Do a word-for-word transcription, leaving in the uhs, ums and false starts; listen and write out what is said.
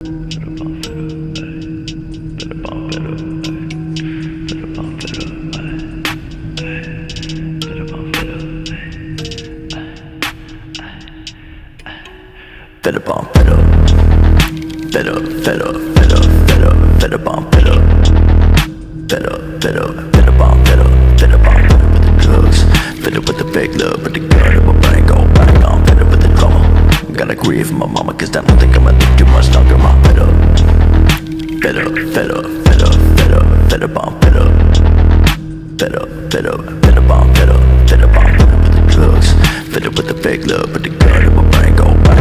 Better bump it up. Better, better, better, better, better bump it up. Better, better, better bump it up. Better bump it up with the drugs. Better with the big love, with the gun in my brain go bang on. Better with the drama. Gotta grieve for my mama, cause I don't think I'ma live too much longer. Bump it up. Better, better, better, better, better bump it up. Better, better, better bump it up. Better bump it up with the drugs. Better with the big love, with the